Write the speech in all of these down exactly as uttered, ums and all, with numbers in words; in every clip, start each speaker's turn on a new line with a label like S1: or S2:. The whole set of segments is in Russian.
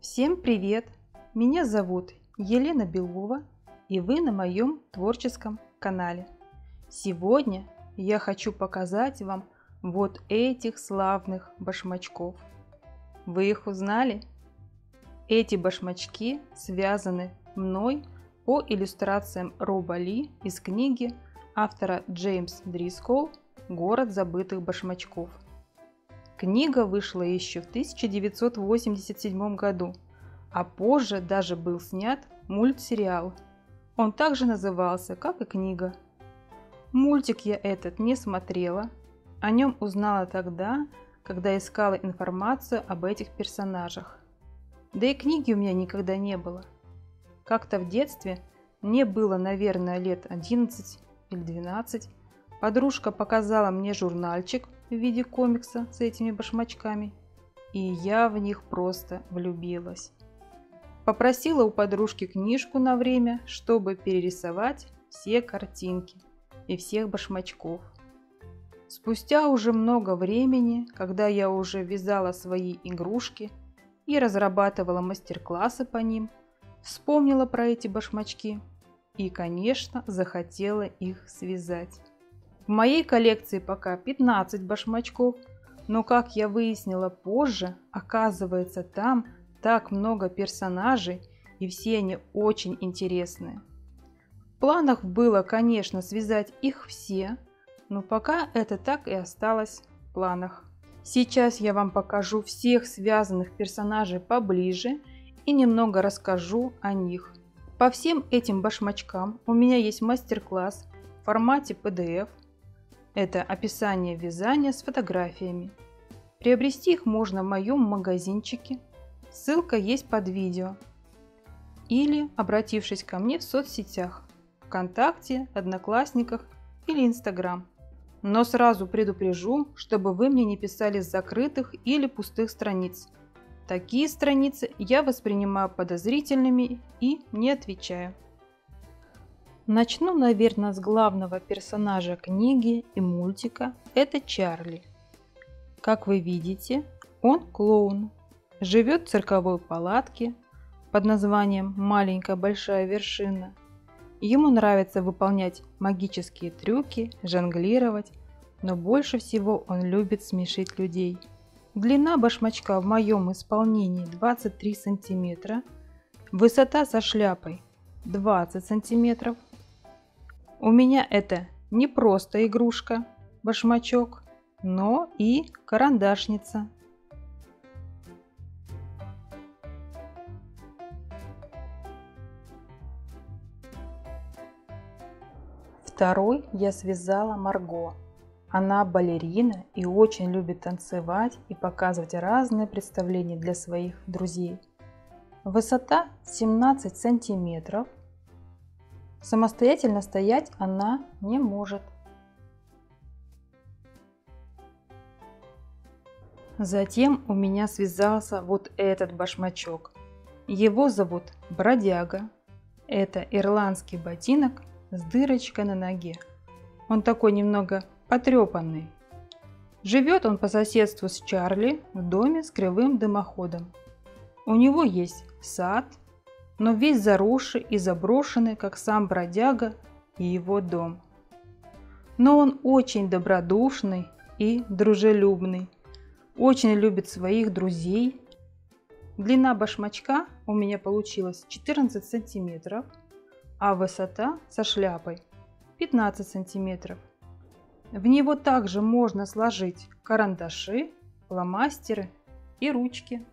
S1: Всем привет! Меня зовут Елена Белова, и вы на моем творческом канале. Сегодня я хочу показать вам вот этих славных башмачков. Вы их узнали? Эти башмачки связаны мной по иллюстрациям Роба Ли из книги автора Джеймс Дрисколл «Город забытых башмачков». Книга вышла еще в тысяча девятьсот восемьдесят седьмом году, а позже даже был снят мультсериал. Он также назывался, как и книга. Мультик я этот не смотрела, о нем узнала тогда, когда искала информацию об этих персонажах. Да и книги у меня никогда не было. Как-то в детстве, мне было, наверное, лет одиннадцать или двенадцать, подружка показала мне журнальчик в виде комикса с этими башмачками, и я в них просто влюбилась. Попросила у подружки книжку на время, чтобы перерисовать все картинки и всех башмачков. Спустя уже много времени, когда я уже вязала свои игрушки и разрабатывала мастер-классы по ним, вспомнила про эти башмачки и, конечно, захотела их связать. В моей коллекции пока пятнадцать башмачков, но, как я выяснила позже, оказывается, там так много персонажей, и все они очень интересные. В планах было, конечно, связать их все, но пока это так и осталось в планах. Сейчас я вам покажу всех связанных персонажей поближе и немного расскажу о них. По всем этим башмачкам у меня есть мастер-класс в формате пи ди эф. Это описание вязания с фотографиями. Приобрести их можно в моем магазинчике. Ссылка есть под видео. Или обратившись ко мне в соцсетях, ВКонтакте, Одноклассниках или Инстаграм. Но сразу предупрежу, чтобы вы мне не писали с закрытых или пустых страниц. Такие страницы я воспринимаю подозрительными и не отвечаю. Начну, наверное, с главного персонажа книги и мультика. Это Чарли. Как вы видите, он клоун. Живет в цирковой палатке под названием «Маленькая большая вершина». Ему нравится выполнять магические трюки, жонглировать, но больше всего он любит смешить людей. Длина башмачка в моем исполнении двадцать три сантиметра, высота со шляпой двадцать сантиметров. У меня это не просто игрушка, башмачок, но и карандашница. Второй я связала Марго. Она балерина и очень любит танцевать и показывать разные представления для своих друзей. Высота семнадцать сантиметров. Самостоятельно стоять она не может. Затем у меня связался вот этот башмачок. Его зовут Бродяга. Это ирландский ботинок с дырочкой на ноге. Он такой немного потрепанный. Живет он по соседству с Чарли в доме с кривым дымоходом. У него есть сад, но весь заросший и заброшенный, как сам бродяга и его дом. Но он очень добродушный и дружелюбный, очень любит своих друзей. Длина башмачка у меня получилась четырнадцать сантиметров, а высота со шляпой пятнадцать сантиметров. В него также можно сложить карандаши, фломастеры и ручки.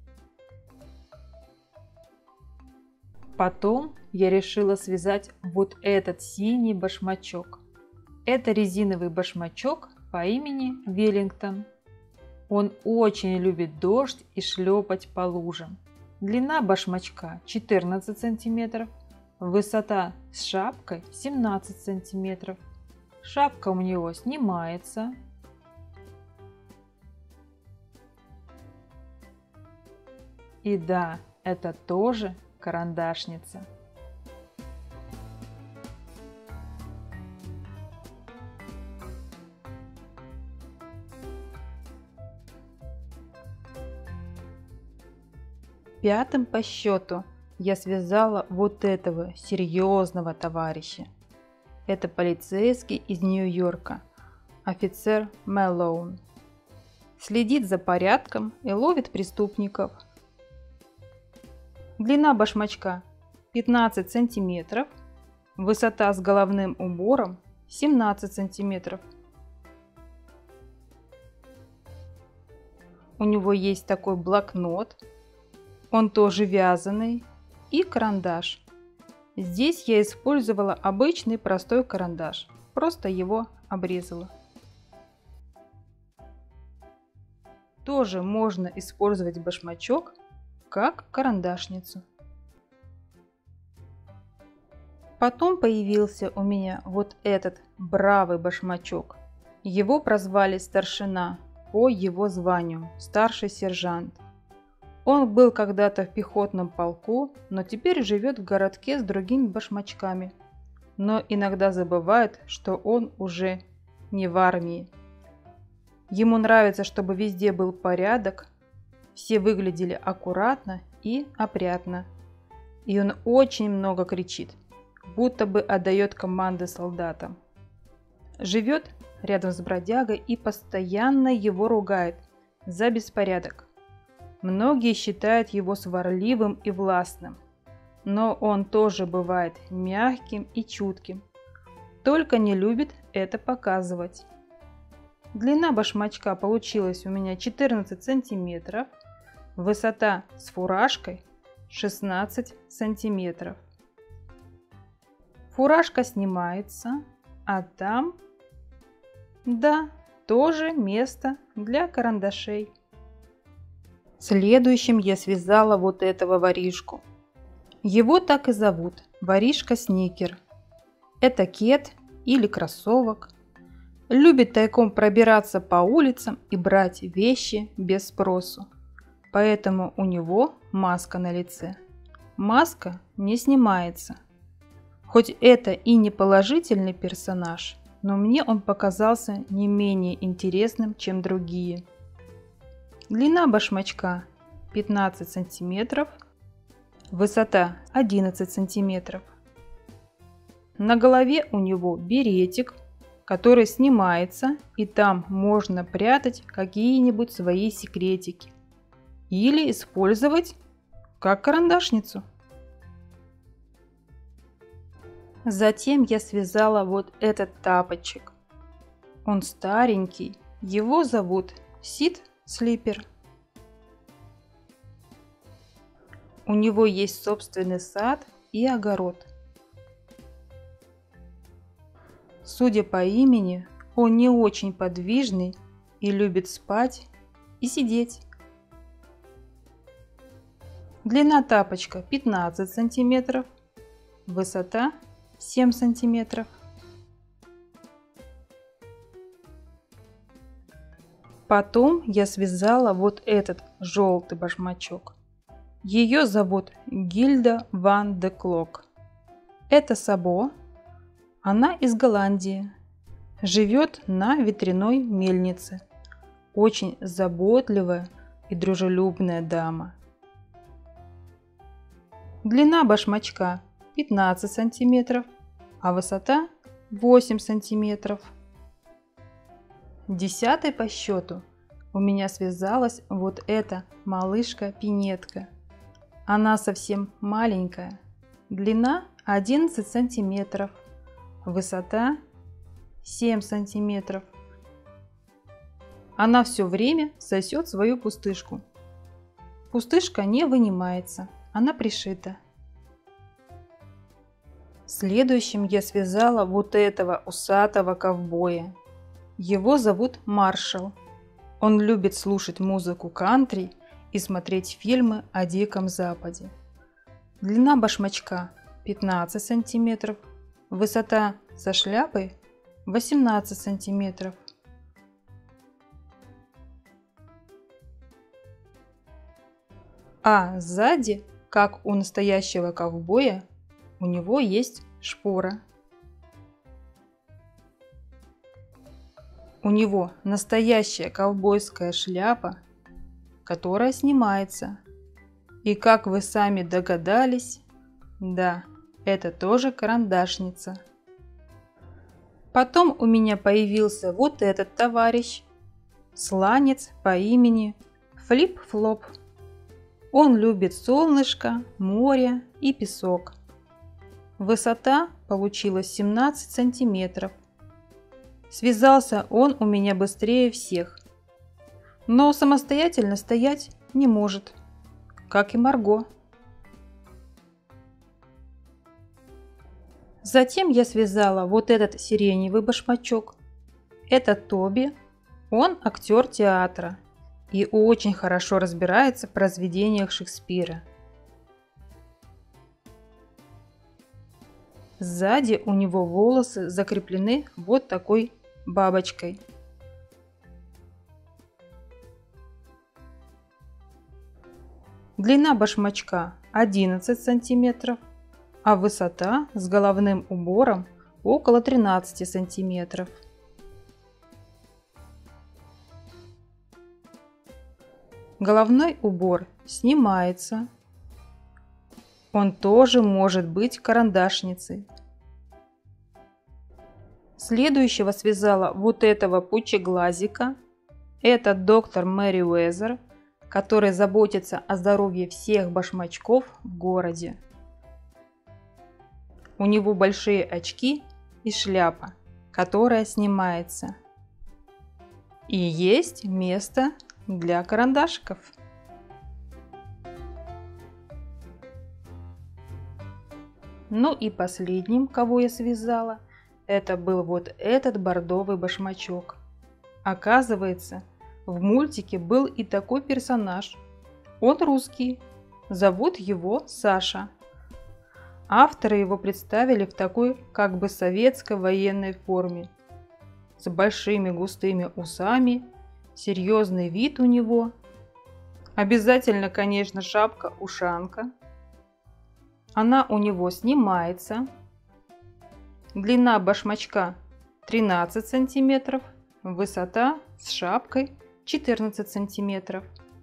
S1: Потом я решила связать вот этот синий башмачок. Это резиновый башмачок по имени Веллингтон. Он очень любит дождь и шлепать по лужам. Длина башмачка четырнадцать сантиметров, высота с шапкой семнадцать сантиметров. Шапка у него снимается. И да, это тоже карандашница. Пятым по счету я связала вот этого серьезного товарища. Это полицейский из Нью-Йорка, офицер Мэлоун. Следит за порядком и ловит преступников. Длина башмачка пятнадцать сантиметров, высота с головным убором семнадцать сантиметров. У него есть такой блокнот, он тоже вязаный, и карандаш. Здесь я использовала обычный простой карандаш, просто его обрезала. Тоже можно использовать башмачок как карандашницу. Потом появился у меня вот этот бравый башмачок. Его прозвали старшина по его званию, старший сержант. Он был когда-то в пехотном полку, но теперь живет в городке с другими башмачками. Но иногда забывает, что он уже не в армии. Ему нравится, чтобы везде был порядок, все выглядели аккуратно и опрятно. И он очень много кричит, будто бы отдает команды солдатам. Живет рядом с бродягой и постоянно его ругает за беспорядок. Многие считают его сварливым и властным, но он тоже бывает мягким и чутким, только не любит это показывать. Длина башмачка получилась у меня четырнадцать сантиметров, высота с фуражкой шестнадцать сантиметров. Фуражка снимается, а там, да, тоже место для карандашей. Следующим я связала вот этого воришку. Его так и зовут, воришка Сникер. Это кет или кроссовок. Любит тайком пробираться по улицам и брать вещи без спросу. Поэтому у него маска на лице. Маска не снимается. Хоть это и не положительный персонаж, но мне он показался не менее интересным, чем другие. Длина башмачка пятнадцать сантиметров, высота одиннадцать сантиметров. На голове у него беретик, который снимается, и там можно прятать какие-нибудь свои секретики или использовать как карандашницу. Затем я связала вот этот тапочек. Он старенький, его зовут Сид Слипер. У него есть собственный сад и огород. Судя по имени, он не очень подвижный и любит спать и сидеть. Длина тапочка пятнадцать сантиметров, высота семь сантиметров. Потом я связала вот этот желтый башмачок. Ее зовут Гильда ван де Клок. Это Сабо. Она из Голландии. Живет на ветряной мельнице. Очень заботливая и дружелюбная дама. Длина башмачка пятнадцать сантиметров, а высота восемь сантиметров. Десятой по счету у меня связалась вот эта малышка-пинетка. Она совсем маленькая. Длина одиннадцать сантиметров, высота семь сантиметров. Она все время сосет свою пустышку. Пустышка не вынимается, она пришита. Следующим я связала вот этого усатого ковбоя. Его зовут Маршал. Он любит слушать музыку кантри и смотреть фильмы о Диком Западе. Длина башмачка пятнадцать сантиметров, высота со шляпой восемнадцать сантиметров. А сзади, как у настоящего ковбоя, у него есть шпора. У него настоящая ковбойская шляпа, которая снимается. И как вы сами догадались, да, это тоже карандашница. Потом у меня появился вот этот товарищ, сланец по имени Флип-Флоп. Он любит солнышко, море и песок. Высота получилась семнадцать сантиметров. Связался он у меня быстрее всех, но самостоятельно стоять не может, как и Марго. Затем я связала вот этот сиреневый башмачок. Это Тоби, он актер театра и очень хорошо разбирается в произведениях Шекспира. Сзади у него волосы закреплены вот такой бабочкой. Длина башмачка одиннадцать сантиметров, а высота с головным убором около тринадцати сантиметров. Головной убор снимается. Он тоже может быть карандашницей. Следующего связала вот этого пучеглазика. Это доктор Мэриуэзер, который заботится о здоровье всех башмачков в городе. У него большие очки и шляпа, которая снимается. И есть место для карандашиков. Ну и последним, кого я связала, это был вот этот бордовый башмачок. Оказывается, в мультике был и такой персонаж. Он русский, зовут его Саша. Авторы его представили в такой как бы советской военной форме, с большими густыми усами, серьезный вид у него. Обязательно, конечно, шапка-ушанка. Она у него снимается. Длина башмачка тринадцать сантиметров, высота с шапкой четырнадцать сантиметров.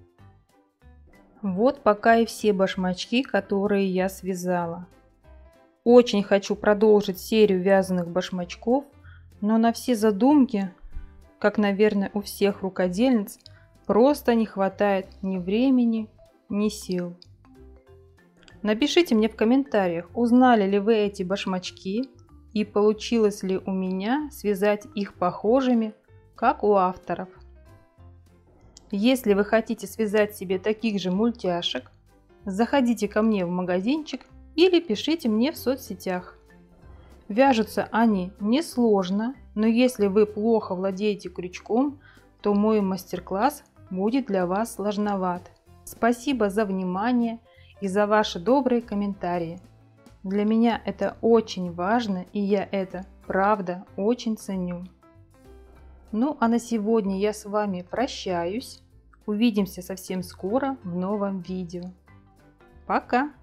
S1: Вот пока и все башмачки, которые я связала. Очень хочу продолжить серию вязаных башмачков, но на все задумки, как, наверное, у всех рукодельниц, просто не хватает ни времени, ни сил. Напишите мне в комментариях, узнали ли вы эти башмачки и получилось ли у меня связать их похожими, как у авторов. Если вы хотите связать себе таких же мультяшек, заходите ко мне в магазинчик или пишите мне в соцсетях. Вяжутся они несложно, но если вы плохо владеете крючком, то мой мастер-класс будет для вас сложноват. Спасибо за внимание и за ваши добрые комментарии. Для меня это очень важно, и я это, правда, очень ценю. Ну а на сегодня я с вами прощаюсь. Увидимся совсем скоро в новом видео. Пока!